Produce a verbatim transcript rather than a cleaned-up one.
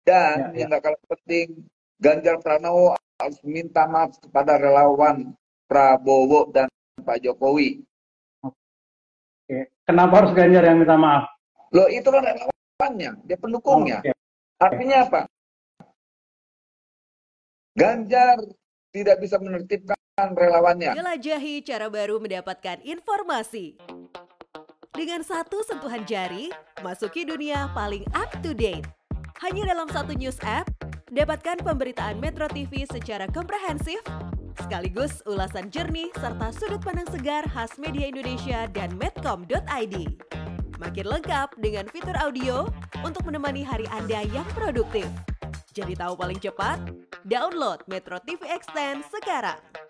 Dan Ya, yang ya. nggak kalah penting, Ganjar Pranowo harus minta maaf kepada relawan Prabowo dan Pak Jokowi. Oke. Kenapa harus Ganjar yang minta maaf? Loh, itu kan relawannya, dia pendukungnya. Oke. Artinya apa? Ganjar tidak bisa menertibkan relawannya. Jelajahi cara baru mendapatkan informasi. Dengan satu sentuhan jari, masuki dunia paling up to date. Hanya dalam satu news app, dapatkan pemberitaan Metro T V secara komprehensif, sekaligus ulasan jernih serta sudut pandang segar khas media Indonesia dan medcom dot i d. Makin lengkap dengan fitur audio untuk menemani hari Anda yang produktif. Jadi tahu paling cepat? Download Metro T V Extend sekarang.